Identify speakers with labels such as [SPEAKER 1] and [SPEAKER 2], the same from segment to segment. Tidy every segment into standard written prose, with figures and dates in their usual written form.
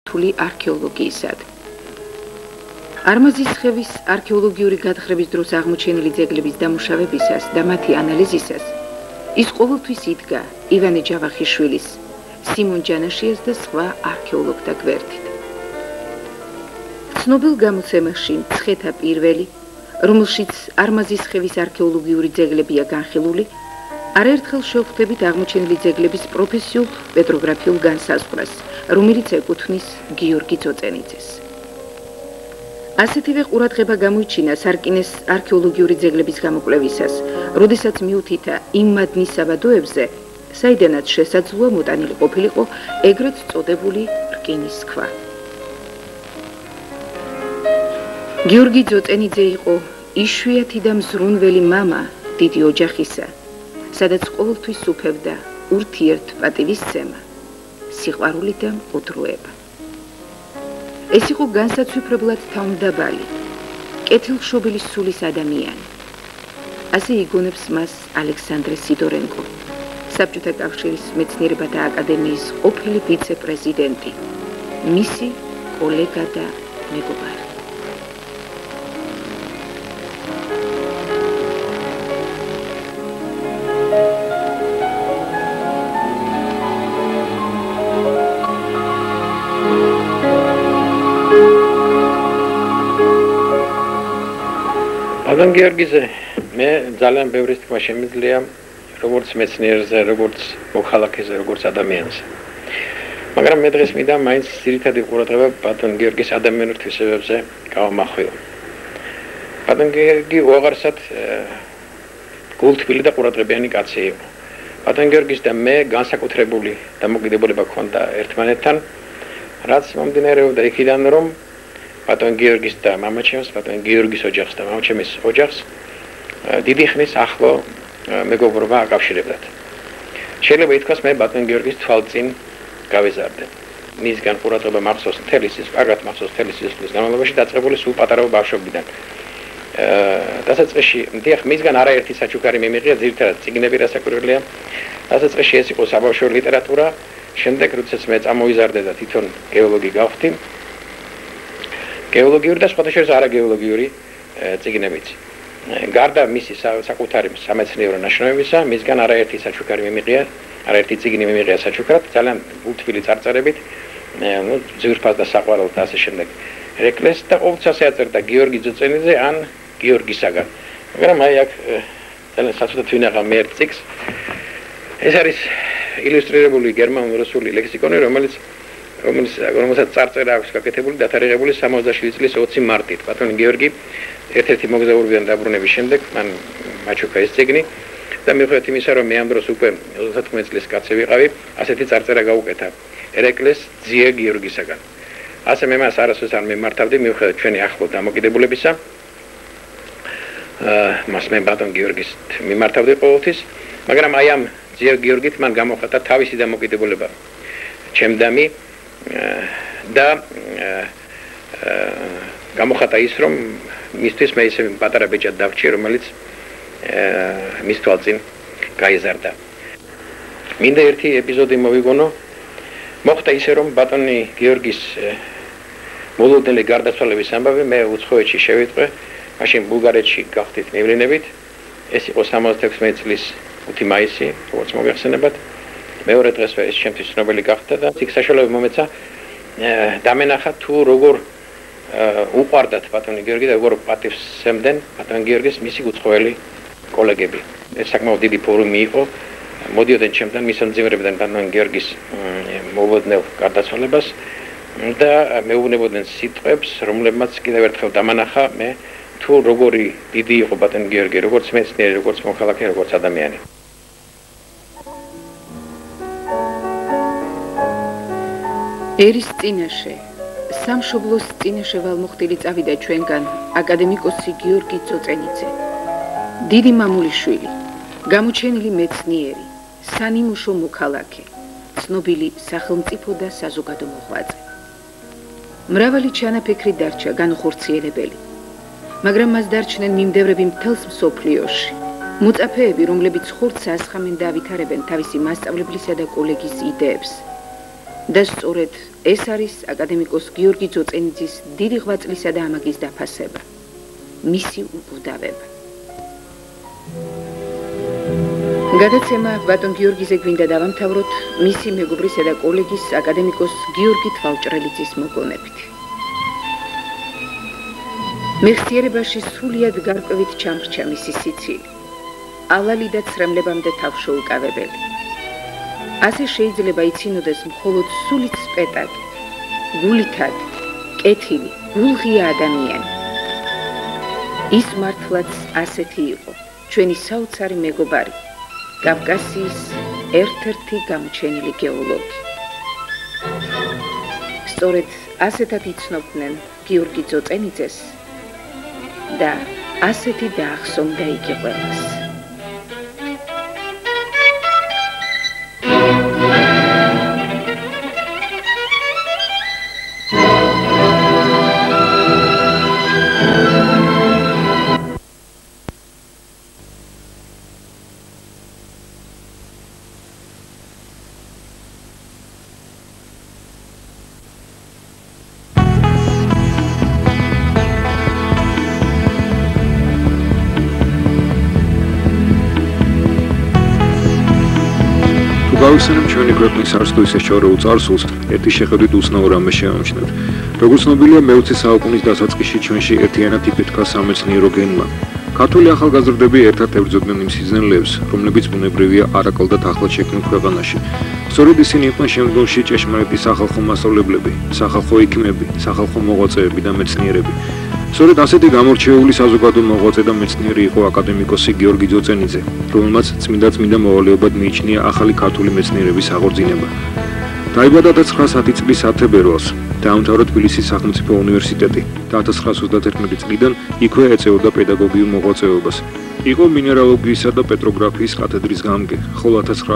[SPEAKER 1] ქართული არქეოლოგიისად. არმაზის ხევის არქეოლოგიური გათხრების დროს აღმოჩენილი ძეგლების დამუშავებისას და მათი ანალიზისას ის ყოველთვის იდგა ივანე ჯავახიშვილის, სიმონ ჯანაშიას და სხვა არქეოლოგთა გვერდით. ცნობილ გამოცემაში მცხეთა პირველი, რომელშიც არმაზის ხევის არქეოლოგიური ძეგლებია განხილული, არაერთხელ შევხვდებით აღმოჩენილი ძეგლების პროფესიულ პეტროგრაფიულ განსაზღვრას, რომელიც ეკუთვნის გიორგი ძოწენიძეს. ასეთივე ყურადღება გამოიჩინა სარკინეს არქეოლოგიური ძეგლების გამოკვლევისას, როდესაც მიუთითა იმ მადნის საბადოებზე, საიდანაც შესაძლოა მოტანილი ყოფილიყო ეგრეთ წოდებული რკინის ქვა. გიორგი ძოწენიძე იყო იშვიათი და მზრუნველი მამა დიდი ოჯახისა, სადაც ყოველთვის უფევდა ურთიერთპატივისცემა, სიყვარული და მყუდროება. ეს იყო განსაცვიფრებლად თავმდაბალი, კეთილშობილი სულის ადამიანი. ასე იგონებს მას ალექსანდრე სიდორენკო, საბჭოთა კავშირის მეცნიერებათა აკადემიის ყოფილი ვიცე-პრეზიდენტი, მისი კოლეგა და მეგობარი.
[SPEAKER 2] Adam Giorgize, მე ძალიან ბევრი თქმა შემიძლია, როგორც მეცნიერზე, როგორც მოქალაქეზე, როგორც ადამიანზე. მაგრამ მე დღეს მინდა მაინც ძირითადი ყურადღება ბატონ გიორგის ადამიანურ თვისებებზე გავამახვილო. ბატონ გიორგი უაღარესად გულთბილი და ყურადღებიანი კაცი იყო. ბატონ გიორგის და მე განსაკუთრებული დამოკიდებულება ჰქონდა ერთმანეთთან, რაც მომდინარეობდა იქიდან, რომ ბატონ გიორგის და მამაჩემს, ბატონ გიორგის ოჯახს და მამაჩემის ოჯახს დიდი ხნის ახლო მეგობრობა აკავშირებდათ. შეიძლება ითქვას, მე ბატონ გიორგის თვალწინ გავეზარდე. მისგან ყურადღება მახსოვს მთელი ის, კარგად მახსოვს მთელი სიცოცხლის განმავლობაში დაწყებული სულ პატარა ბავშვობიდან. დასაწყისში, დიახ, მისგან არაერთი საჩუქარი მიმიღია, ძირითადად წიგნები რასაკვირველია. დასაწყისში ეს იყო საბავშვო ლიტერატურა, შემდეგ როდესაც მე წამოიზარდე და თვითონ გეოლოგი გავხდი, გეოლოგიური და სხვადასხვა არაგეოლოგიური წიგნებიც. გარდა მისი საკუთარი სამეცნიერო ნაშრომებისა, მისგან არაერთი საჩუქარი მიმიღია, არაერთი წიგნი მიმიღია საჩუქრად, ძალიან გულთბილი წარწერებით, ძვირფას და საყვარელად და ასე შემდეგ. ეკლეს და ყოველთვის ეწერდა გიორგი ძოწენიძე ან გიორგისაგან. მაგრამ აი აქ ძალიან საცუდად ვინაღა მე ერთ წიგნს. ეს არის ილუსტრირებული გერმანულ-რუსული ლექსიკონი, რომელსაც წარწერა აქვს გაკეთებული დათარიღებული 67 წლის 20 მარტით. ბატონი გიორგი ერთ-ერთი მოგზაურიდან დაბრუნების შემდეგ მან მაჩუქა ეს წიგნი და მიუხედავად იმისა, რომ მე ამ დროს უკვე 39 წლის კაცი ვიყავი, ასეთი წარწერა გაუკეთა ერეკლეს ძიე გიორგისაგან. ასე მე მას არასოდეს არ მიმართავდი, მიუხედავად ჩვენი ახლო დამოკიდებულებისა. მას მე ბატონ გიორგის მიმართავდი ყოველთვის, მაგრამ აი ამ ძიე გიორგით მან გამოხატა თავისი დამოკიდებულება ჩემდამი და გამოხატა ის, რომ მისთვის მე ისე პატარა ბეჭად დავჭი, რომელიც მის თვალწინ გაიზარდა. მინდა ერთი ეპიზოდი მოვიგონო. მოხდა ისე, რომ ბატონი გიორგის მოლოდნელი გარდაცვალების ამბავი მე უცხოეთში შევიტყვე, მაშინ ბულგარეთში გავხდით მივლინებით. ეს იყო 76 წლის 5 მაისი, როგორც მოგეხსენებათ. მეორე დღესვე ეს ჩემთვის ცნობილი გახდა და იქ საშუალება მომეცა დამენახა თუ როგორ უყვარდათ ბატონი გიორგი და როგორ პატივსცემდნენ ბატონ გიორგის მისი უცხოელი კოლეგები. ეს საკმაოდ დიდი ფორუმი იყო. მოდიოდნენ ჩემთან, მისამძიმრებდნენ ბატონ გიორგის მოლოდნელ გარდაცვალებას და მეუბნებოდნენ სიტყვებს, რომლებმაც კიდევ ერთხელ დამანახა მე თუ როგორი დიდი იყო ბატონ გიორგი, როგორც მეცნიერი, როგორც მოქალაქე, როგორც ადამიანი.
[SPEAKER 1] ერის წინაშე, სამშობლოს წინაშე ვალმოხდილი წავიდა ჩვენგან აკადემიკოსი გიორგი ძოწენიძე. დიდი მამულიშვილი, გამოჩენილი მეცნიერი, სანიმუშო მოქალაქე, ცნობილი სახელმწიფო და საზოგადო მოღვაწე. მრავალი ჩანაფიქრი დარჩა განუხორციელებელი, მაგრამ მას დარჩნენ მიმდევრები მთელს მსოფლიოში. მოწაფეები, რომლებიც ხორცს ასხამენ და ავითარებენ თავისი მასწავლებლისა და კოლეგის იდეებს. და სწორედ ეს არის აკადემიკოს გიორგი ძოწენიძის დიდი ღვაწლისა და ამაგის დაფასება, მისი უკვდავება. გადაცემა ბატონ გიორგიზე გვინდა დავამთავროთ მისი მეგობრისა და კოლეგის აკადემიკოს გიორგი თვალჭრელიძის მოგონებით. მეხსიერებაში სრულიად გარკვევით ჩამრჩა მისი სიცილი, ალალი და ცრემლებამდე თავშეუკავებელი. ასე შეიძლება იცინოდეს მხოლოდ სულით სპეტაკი, გულითად, კეთილი, გულღია ადამიანი. ის მართლაც ასეთი იყო, ჩვენი საოცარი მეგობარი, კავკასიის ერთ-ერთი გამოჩენილი გეოლოგი. სწორედ ასეთად იცნობდნენ გიორგი ძოწენიძეს და ასეთი დაახსოვდა იგი ყველას.
[SPEAKER 3] გავიხსენებ ჩვენი ქვეყნის არც თუ ისე შორეულ წარსულს, ერთი შეხედვით უცნაურ რამეს შევამჩნევთ. როგორც ცნობილია, მე-20 საუკუნის დასაწყისში ჩვენში ერთიანად იფეთქა სამეცნიერო გენმა. ქართული ახალგაზრდები ერთად ებრძოდნენ იმ სიძნელეებს, რომლებიც ბუნებრივია არაკლდად ახლად შექმნილ ქვეყანაში. სწორედ ისინი იყვნენ შემდგომში ჭეშმარიტი სახალხო მასწავლებლები, სახალხო ექიმები, სახალხო მოღვაწეები და მეცნიერები. სწორედ ასეთი გამორჩეული საზოგადო მოღვაწე და მეცნიერი იყო აკადემიკოსი გიორგი ძოწენიძე, რომელმაც წმინდა მოვალეობად მიიჩნია ახალი ქართული მეცნიერების აღორძინება. დაიბადა 1910 წლის 10 თებერვალს, დაამთავრა თბილისის სახელმწიფო უნივერსიტეტი და 1931 წლიდან იქვე ეწეოდა პედაგოგიურ მოღვაწეობას. იყო მინერალოგიისა და პეტროგრაფიის კათედრის გამგე, ხოლო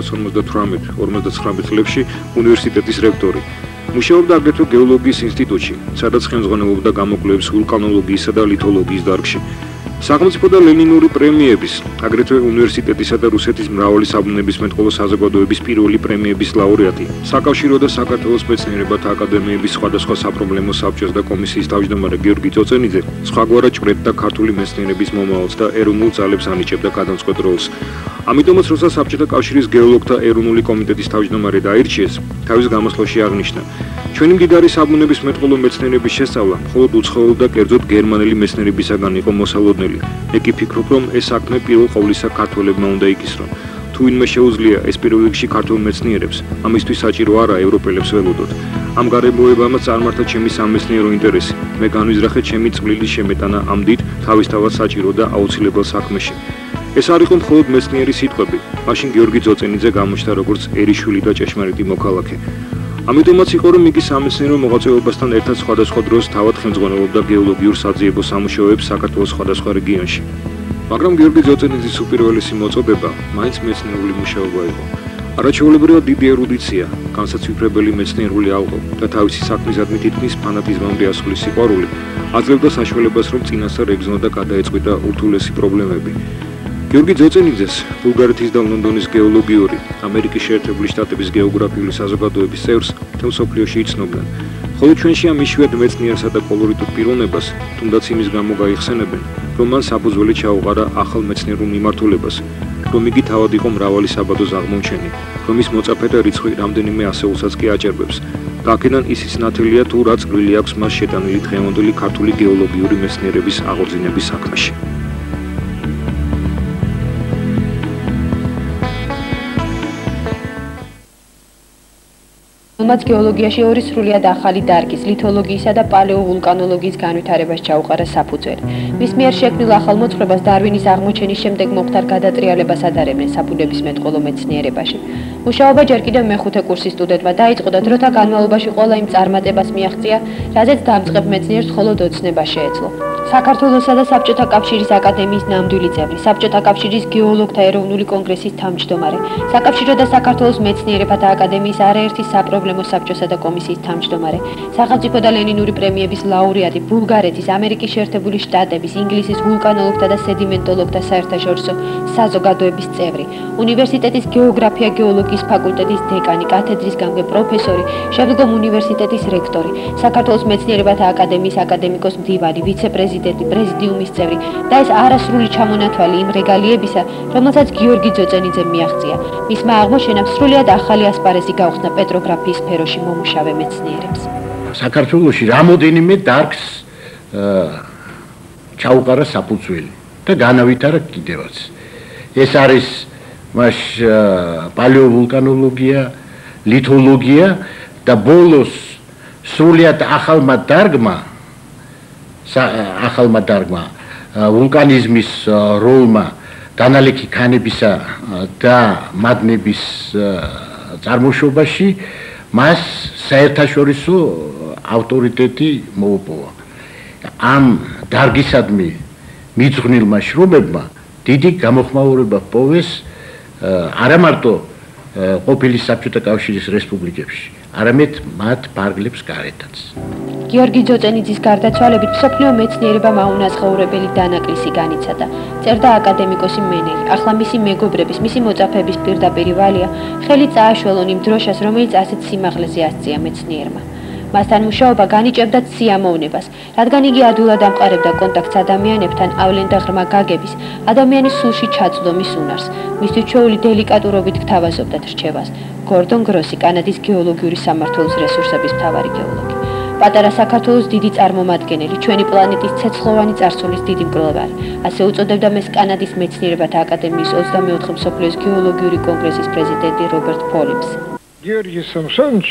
[SPEAKER 3] 1958-59 წლებში უნივერსიტეტის რექტორი. მუშაობდა აგრეთვე გეოლოგიის ინსტიტუტში, სადაც ხელმძღვანელობდა გამოკვლევებს ვულკანოლოგიისა და ლითოლოგიის დარგში. სახელმწიფო და ლენინური პრემიების, აგრეთვე უნივერსიტეტისა და რუსეთის მრავალი საბუნებისმეტყველო საზოგადოების პირველი პრემიების ლაურეატი, საკავშირო და საქართველოს მეცნიერებათა აკადემიების სხვადასხვა საპრობლემო საბჭოს და კომისიის თავმჯდომარე გიორგი ძოწენიძე სხვაგვარად ჭვრეტდა ქართული მეცნიერების მომავალს და ეროვნულ ძალებს ანიჭებდა გადამწყვეტ როლს. ამიტომაც, როცა საბჭოთა კავშირის გეოლოგთა ეროვნული კომიტეტის თავმჯდომარე დაირჩიეს, თავის გამოსვლაში აღნიშნა: ჩვენი მდიდარი საბუნებისმეტყველო მეცნიერების შესწავლა მხოლოდ უცხოელ და კერძოდ გერმანელი მეცნიერებისაგან იყო მოსალოდნელი. მე კი ფიქრობ, რომ ეს საქმე პირველ ყოვლისა ქართველებმა უნდა იკისრონ. თუ ვინმე შეუძლია ეს პირველ რიგში ქართულ მეცნიერებს, ამისთვის საჭირო არა ევროპელებს ველოდოთ. ამ გარემოებამაც წარმართა ჩემი სამეცნიერო ინტერესი. მე განვიზრახე ჩემი წვლილი შემეტანა ამ დიდ, თავისთავად საჭირო და აუცილებელ საქმეში. ეს არ იყო მხოლოდ მეცნიერი სიტყვები, მაშინ გიორგი ძოწენიძე გამოჩნდა როგორცერიშვილი და ჭეშმარიტი მოქალაქე. ამიტომაც იყო, რომ იგი სამეცნიერო მოღვაწეობასთან ერთად სხვადასხვა დროს თავად ხელმძღვანელობდა გეოლოგიურ საძიებო სამუშაოებს საქართველოს სხვადასხვა რეგიონში. მაგრამ გიორგი ძოწენიძის უპირველესი მოწოდება მაინც მეცნიერული მუშაობა იყო. არაჩვეულებრივად დიდი ერუდიცია, განსაცვიფრებელი მეცნიერული ალყო და თავისი საქმისადმი თითქმის ფანატიზმამდე ასული სიყვარული აძლევდა საშუალებას, რომ წინასწარ ეგზნოდა გადაეწყვიტა ურთულესი პრობლემები. გიორგი ძოწენიძეს ბულგარეთის და ლონდონის გეოლოგიური, ამერიკის შეერთებული შტატების გეოგრაფიული საზოგადოების წევრს მთელ მსოფლიოში იცნობდნენ, ხოლო ჩვენში ამ იშვიათ მეცნიერსა და კოლორიტულ პიროვნებას თუნდაც იმის გამო გაიხსენებენ, რომ მან საფუძველი ჩაუყარა ახალ მეცნიერულ მიმართულებას, რომ იგი თავად იყო მრავალი საბადოს აღმომჩენი, რომ ის მოწაფე და რიცხვი რამდენიმე ასეულსაც კი აჭერბებს. და აქედან ისიც ნათელია, თუ რა წვლილი აქვს მას შეტანილი დღევანდელი ქართული გეოლოგიური მეცნიერების აღორძინების საქმეში.
[SPEAKER 4] რომელმაც გეოლოგიაში ორი სრულიად ახალი დარგის, ლითოლოგიისა და პალეოვულკანოლოგიის განვითარებას ჩაუყარა საფუძველი. მის მიერ შექმნილ ახალ მოძღვრებას დარვინის აღმოჩენის შემდეგ მომხდარ გადატრიალებას ადარებდნენ საბუნებისმეტყველო მეცნიერებაში. მუშაობა ჯერ კიდევ მეხუთე კურსის სტუდენტმა დაიწყო და დროთა განმავლობაში ყველა იმ წარმატებას მიაღწია, რაზეც დამწყებ მეცნიერს მხოლოდ ოცნება შეეძლო. საქართველოსა და საბჭოთა კავშირის აკადემიის ნამდვილი წევრი, საბჭოთა კავშირის გეოლოგთა ეროვნული კონგრესის თავმჯდომარე, საკავშირო და საქართველოს მეცნიერებათა აკადემიის არაერთი საპრობლემო საბჭოსა და კომისიის თავმჯდომარე, სახელმწიფო და ლენინური პრემიების ლაურეატი, ბულგარეთის, ამერიკის შეერთებული შტატების, ინგლისის ვულკანოლოგთა და სედიმენტოლოგთა საერთაშორისო საზოგადოების წევრი, უნივერსიტეტის გეოგრაფია-გეოლოგიის გეოლოგიის ფაკულტეტის დეკანი, კათედრის გამგე პროფესორი, შემდგომ უნივერსიტეტის რექტორი, საქართველოს მეცნიერებათა აკადემიის აკადემიკოს მდივანი, ვიცე-პრეზიდენტი, პრეზიდიუმის წევრი და ეს არასრული ჩამონათვალი იმ რეგალიებისა, რომელსაც გიორგი ძოწენიძემ მიაღწია. მისმა აღმოჩენამ სრულიად ახალი ასპარეზი გაუხსნა პეტროგრაფიის სფეროში მომუშავე მეცნიერებს.
[SPEAKER 5] საქართველოში რამოდენიმე დარგს ჩაუყარა საფუძველი და განავითარა კიდევაც. ეს არის მას პალეოვულკანოლოგია, ლითოლოგია და ბოლოს სრულიად ახალმა დარგმა ვულკანიზმის როლმა დანალექი ქანებისა და მადნების წარმოშობაში მას საერთაშორისო ავტორიტეტი მოუპოვა. ამ დარგისადმი მიძღვნილმა შრომებმა დიდი გამოხმაურება პოვეს არა მარტო ყოფილი საბჭოთა კავშირის რესპუბლიკებში, არამედ მათ ფარგლებს გარეთაც.
[SPEAKER 4] გიორგი ძოწენიძის გარდაცვალებით მსოფლიო მეცნიერებამ აუნაზღაურებელი დანაკლისი განიცადა. წერდა აკადემიკოსი მენელი, ახლა მისი მეგობრების, მისი მოწაფეების პირდაპირი ვალია ხელი წააშველონ იმ დროშას, რომელიც ასეთ სიმაღლეზე ასწია მეცნიერმა. მასთან მუშაობა განიჭებდა სიამოვნებას, რადგან იგი ადვილად ამყარებდა კონტაქტს ადამიანებთან, ავლენდა ღრმა გაგების, ადამიანის სულში ჩაწვდომის უნარს. მისთვის ჩვეული დელიკატურობით გთავაზობდათ რჩევას. გორდონ გროსი, კანადის გეოლოგიური სამმართველოს რესურსების მთავარი გეოლოგი. პატარა საქართველოს დიდი წარმომადგენელი, ჩვენი პლანეტის ცეცხლოვანი წარსულის დიდი მკვლევარი. ასე უწოდებდა მას კანადის მეცნიერებათა აკადემიის 24 მსოფლიოს გეოლოგიური კონგრესის პრეზიდენტი რობერტ პოლიმსი.
[SPEAKER 6] Георгий Самсонович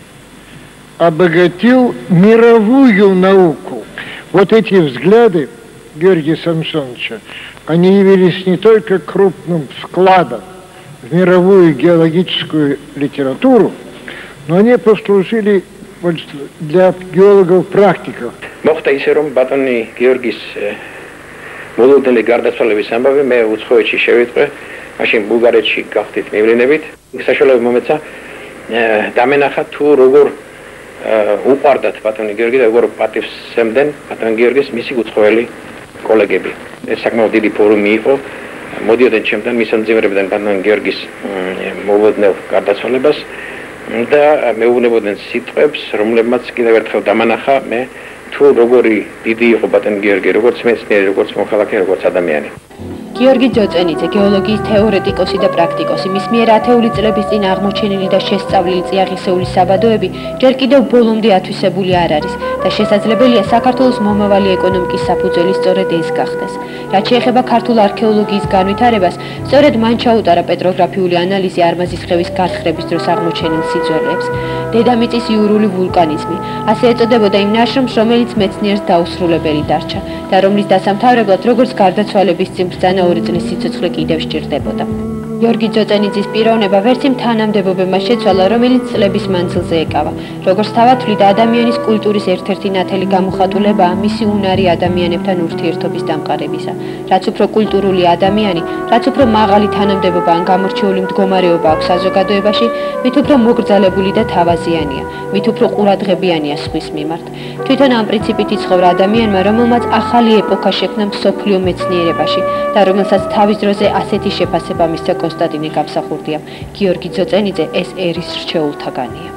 [SPEAKER 6] обогатил мировую науку. Вот эти взгляды Георгия Самсоновича, они явились не только крупным вкладом в мировую геологическую литературу, но они послужили для геологов-практиков.
[SPEAKER 2] მოხდა ისე რომ ბატონი გიორგის მოლოდნელი გარდაცვალების ამბავი მე უცხოეთში შევიტყვე, მაშინ ბულგარეთში გავხდით მივლინებით. საშუალება მომეცა დამენახა თუ როგორ უყვარდათ ბატონი გიორგი და როგორ პატივს სცემდნენ ბატონ გიორგის მისი უცხოელი კოლეგები. ეს საკმაოდ დიდი ფორუმი იყო. მოდიოდნენ ჩემთან, მისამძიმრებდნენ ბატონ გიორგის მოლოდნელ გარდაცვალებას და მეუბნებოდნენ სიტყვებს, რომლებმაც კიდევ ერთხელ დამანახა მე თუ როგორი დიდი იყო ბატონ გიორგი, როგორც მეცნიერი, როგორც მოქალაქე, როგორც ადამიანი.
[SPEAKER 4] გიორგი ძოწენიძე, გეოლოგიის თეორეტიკოსი და პრაქტიკოსი, მის მიერ ათეული წლების წინ აღმოჩენილი და შესწავლილი წიაღისეული საბადოები ჯერ კიდევ ბოლომდე ათვისებული არ არის და შესაძლებელია საქართველოს მომავალი ეკონომიკის საფუძველი სწორედ ეს გახდეს. რაც შეეხება ქართულ არქეოლოგიის განვითარებას, სწორედ მან ჩაუტარა პეტროგრაფიული ანალიზი არმაზის ხევის გარხრების დროს აღმოჩენილ სიძველეებს. დედამიწის იურული ვულკანიზმი, ასე ეწოდებოდა იმ ნაშრომს, რომელიც მეცნიერს დაუსრულებელი დარჩა და რომლის დასამთავრებლად როგორც გარდაცვალების წინ ბრძანა 2 წლის სიცოცხლე კიდევ სჭირდებოდა. გიორგი ძოწენიძის პიროვნება ვერც იმ თანამდებობებმა შეცვალა, რომელიც წლების მანძილზე ეკავა. როგორც თავათვლიდა, ადამიანის კულტურის ერთ-ერთი ნათელი გამოხატულებაა მისი უნარი ადამიანებთან ურთიერთობის დამყარებისა. რაც უფრო კულტურული ადამიანი, რაც უფრო მაღალი თანამდებობა ან გამორჩეული მდგომარეობა აქვს საზოგადოებაში, მით უფრო მოგრძალებული და თავაზიანია, მით უფრო ყურადღებიანია სხვის მიმართ. თვითონ ამ პრინციპით იცხოვრა ადამიანმა, რომელმაც ახალი ეპოქა შექმნა მსოფლიო მეცნიერებაში და რომელსაც თავის დროზე ასეთი შეფასება მისცა კონსტანტინე გამსახურდიამ. გიორგი ძოწენიძე ეს ერის რჩეულთაგანია.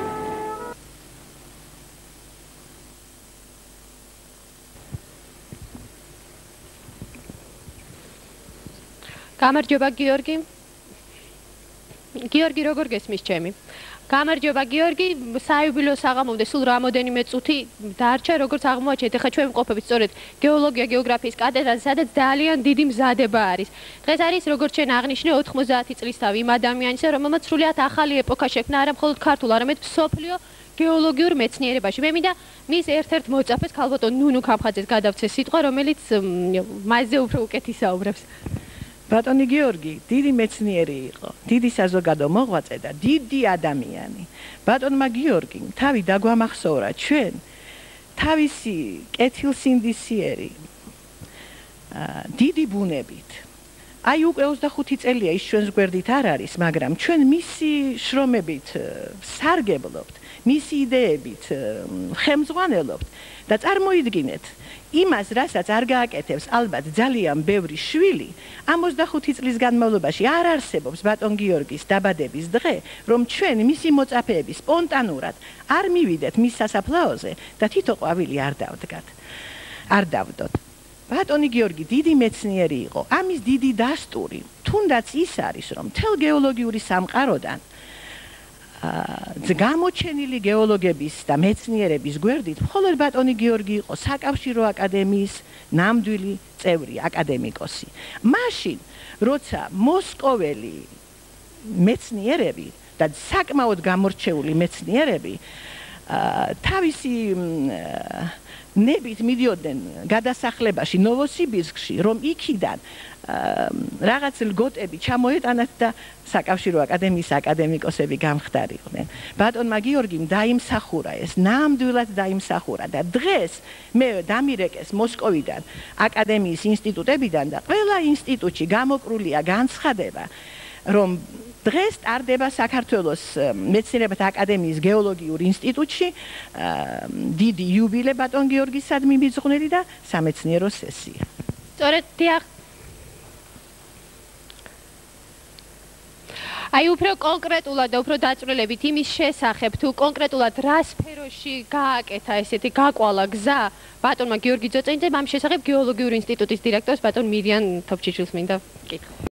[SPEAKER 4] გამარჯობა გიორგი. გიორგი, როგორ გესმის ჩემი? გამარჯობა გიორგი, საიუბილეო საღამომდე სულ რამოდენიმე წუთი დარჩა, როგორც აღმოაჩენთ, ახლა ჩვენ ვყოფებით სწორედ გეოლოგია გეოგრაფიის კათედრაზე, სადაც ძალიან დიდი მზადება არის. დღეს არის, როგორც ჩვენ აღნიშნე, 90 წლის თავი იმ ადამიანისა, რომელმაც სრულიად ახალი ეპოქა შექმნა არა მხოლოდ ქართულ, არამედ მსოფლიო გეოლოგიურ მეცნიერებაში. მე მინდა მის ერთ-ერთ მოწაფეს, ქალბატონ ნუნუ ქამხაძეს გადავცე სიტყვა, რომელიც მასზე უფრო უკეთ ისაუბრებს.
[SPEAKER 7] ბატონი გიორგი დიდი მეცნიერი იყო, დიდი საზოგადო მოღვაწე და დიდი ადამიანი. ბატონმა გიორგიმ თავი დაგვამახსოვრა ჩვენ თავისი კეთილსინდისიერი დიდი ბუნებით. აი უკვე 25 წელია ის ჩვენს გვერდით არ არის, მაგრამ ჩვენ მისი შრომებით სარგებლობთ. მისი იდეებით ხელმძღვანელობთ და წარმოიდგინეთ იმას, რასაც არ გააკეთებს ალბათ ძალიან ბევრი შვილი, ამ 25 წლის განმავლობაში არ არსებობს ბატონ გიორგის დაბადების დღე, რომ ჩვენ მისი მოწაფეები სპონტანურად არ მივიდეთ მის სასაფლაოზე და თითო ყვავილი არ დავდგათ. არ დავდოთ. ბატონი გიორგი დიდი მეცნიერი იყო. ამის დიდი დასტური თუნდაც ის არის, რომ მთელ გეოლოგიური სამყაროდან გამოჩენილი გეოლოგების და მეცნიერების გვერდით მხოლოდ ბატონი გიორგი იყო საკავშირო აკადემიის ნამდვილი წევრი, აკადემიკოსი. მაშინ, როცა მოსკოველი მეცნიერები და საკმაოდ გამორჩეული მეცნიერები თავისი ნებით მიდიოდნენ გადასახლებაში ნოვოსიბირსკში, რომ იქიდან რაღაც ლგოტები ჩამოეტანათ და საკავშირო აკადემიის აკადემიკოსები გამხდარიყვნენ. ბატონმა გიორგიმ დაიმსახურა ეს, ნამდვილად დაიმსახურა და დღეს მე დამირეკეს მოსკოვიდან აკადემიის ინსტიტუტებიდან და ყველა ინსტიტუტში გამოკრულია განცხადება, რომ დღეს ტარდება საქართველოს მეცნიერებათა აკადემიის გეოლოგიურ ინსტიტუტში დიდი იუბილე ბატონ გიორგისადმი მიძღვნილი და სამეცნიერო სესია.
[SPEAKER 4] სწორედ დიახ. აი უფრო კონკრეტულად და უფრო დაწვრილებით იმის შესახებ, თუ კონკრეტულად რა სფეროში გააკეთა ესეთი გაკვალა გზა ბატონმა გიორგი ძოწენიძემ, ამ შესახებ გეოლოგიური ინსტიტუტის დირექტორს ბატონ მირიან თოფჩიჩვილს მინდა ვკითხო.